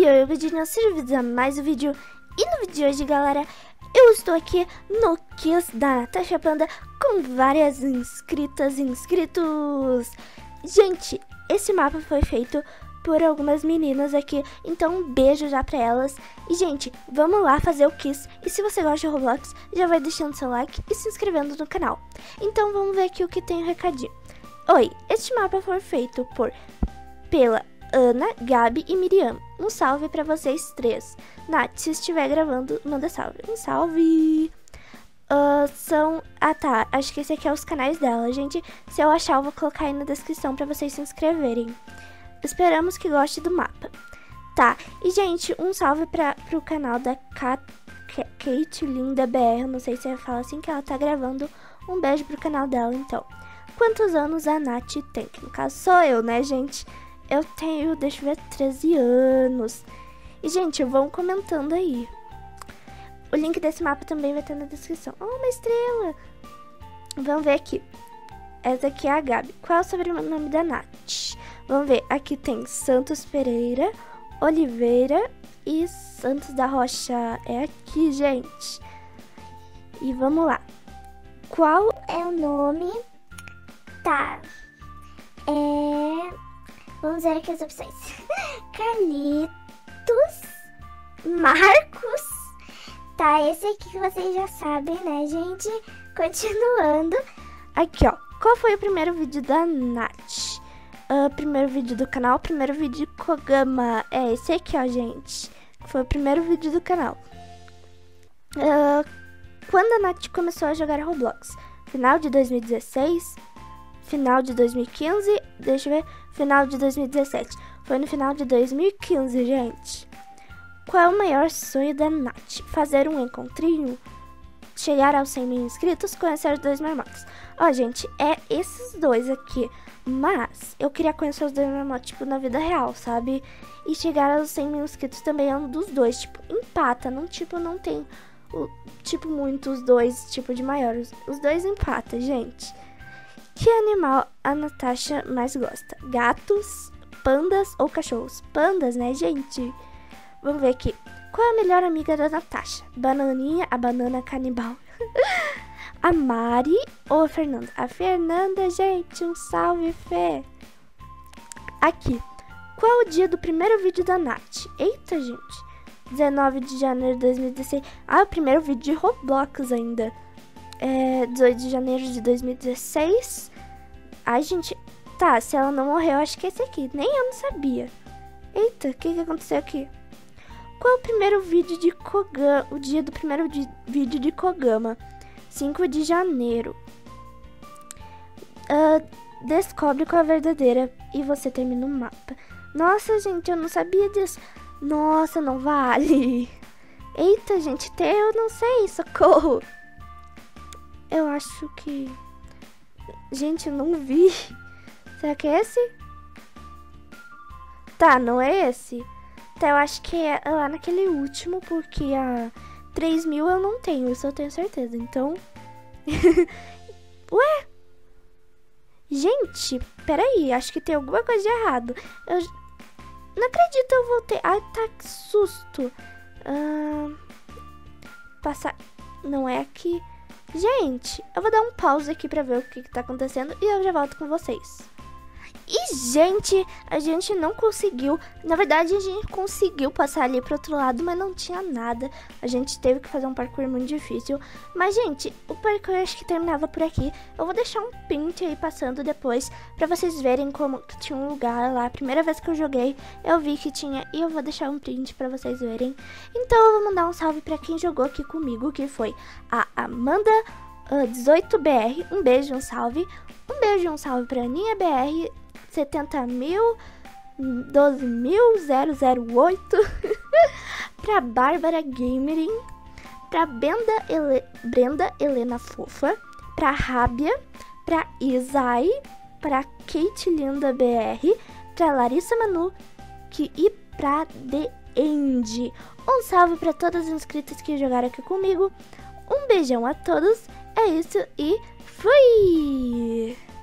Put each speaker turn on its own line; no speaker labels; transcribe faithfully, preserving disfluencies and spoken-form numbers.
E oi, vídeo, seja bem-vindo a mais um vídeo. E no vídeo de hoje, galera, eu estou aqui no Kiss da Natasha Panda com várias inscritas e inscritos. Gente, esse mapa foi feito por algumas meninas aqui, então um beijo já pra elas. E gente, vamos lá fazer o Kiss. E se você gosta de Roblox, já vai deixando seu like e se inscrevendo no canal. Então vamos ver aqui o que tem o recadinho. Oi, este mapa foi feito por pela Ana, Gabi e Miriam. Um salve pra vocês três. Nath, se estiver gravando, manda salve. Um salve. Uh, são... Ah, tá. Acho que esse aqui é os canais dela, gente. Se eu achar, eu vou colocar aí na descrição pra vocês se inscreverem. Esperamos que goste do mapa. Tá. E, gente, um salve pra, pro canal da Kate Linda B R. Não sei se eu falo assim, que ela tá gravando. Um beijo pro canal dela, então. Quantos anos a Nath tem? Que no caso sou eu, né, gente? Eu tenho, deixa eu ver, treze anos. E, gente, vão comentando aí. O link desse mapa também vai estar na descrição. Oh, uma estrela! Vamos ver aqui. Essa aqui é a Gabi. Qual é o sobrenome da Nath? Vamos ver. Aqui tem Santos Pereira, Oliveira e Santos da Rocha. É aqui, gente. E vamos lá. Qual
é o nome? Tá. É... Vamos ver aqui as opções. Carlitos, Marcos. Tá, esse aqui que vocês já sabem, né, gente? Continuando.
Aqui, ó. Qual foi o primeiro vídeo da Nath? Uh, primeiro vídeo do canal, primeiro vídeo de Kogama. É esse aqui, ó, gente. Foi o primeiro vídeo do canal. Uh, quando a Nath começou a jogar Roblox? Final de dois mil e dezesseis? Final de dois mil e quinze? Deixa eu ver. Final de dois mil e dezessete. Foi no final de dois mil e quinze, gente. Qual é o maior sonho da Nath? Fazer um encontrinho? Chegar aos cem mil inscritos? Conhecer os dois marmotas? Ó, gente, é esses dois aqui. Mas eu queria conhecer os dois marmotas, tipo, na vida real, sabe? E chegar aos cem mil inscritos também é um dos dois. Tipo, empata. Não, tipo, não tem, o, tipo, muitos dois, tipo, de maiores. Os dois empatam, gente. Que animal a Natasha mais gosta? Gatos, pandas ou cachorros? Pandas, né, gente? Vamos ver aqui. Qual é a melhor amiga da Natasha? Bananinha, a banana canibal. A Mari ou a Fernanda? A Fernanda, gente. Um salve, Fê. Aqui. Qual é o dia do primeiro vídeo da Nath? Eita, gente. dezenove de janeiro de dois mil e dezesseis. Ah, o primeiro vídeo de Roblox ainda. É, dezoito de janeiro de dois mil e dezesseis. Ai, gente. Tá, se ela não morreu, acho que é esse aqui. Nem eu não sabia. Eita, o que, que aconteceu aqui? Qual é o primeiro vídeo de Kogama? O dia do primeiro di vídeo de Kogama? cinco de janeiro. Uh, descobre qual é a verdadeira e você termina o mapa. Nossa, gente, eu não sabia disso. Nossa, não vale. Eita, gente, eu não sei, socorro. Eu acho que... Gente, eu não vi. Será que é esse? Tá, não é esse. Tá, eu acho que é lá naquele último, porque a três mil eu não tenho, isso eu tenho certeza. Então... Ué? Gente, peraí, acho que tem alguma coisa de errado. Eu não acredito, eu voltei. Ai, tá, que susto. Uh... Passar... Não é aqui... Gente, eu vou dar um pause aqui pra ver o que, que tá acontecendo e eu já volto com vocês. E, gente, a gente não conseguiu... Na verdade, a gente conseguiu passar ali pro outro lado, mas não tinha nada. A gente teve que fazer um parkour muito difícil. Mas, gente, o parkour acho que terminava por aqui. Eu vou deixar um print aí passando depois pra vocês verem como que tinha um lugar lá. A primeira vez que eu joguei, eu vi que tinha e eu vou deixar um print pra vocês verem. Então, eu vou mandar um salve pra quem jogou aqui comigo, que foi a Amanda uh, dezoito B R. Um beijo, um salve. Um beijo e um salve pra Aninha B R. setenta mil, doze mil, zero zero oito. Pra Bárbara Gamering. Pra Brenda, Ele, Brenda Helena Fofa. Pra Rábia. Pra Isai. Pra Kate Linda B R. Pra Larissa Manu. Que, e pra The End. Um salve pra todas as inscritas que jogaram aqui comigo. Um beijão a todos. É isso e fui!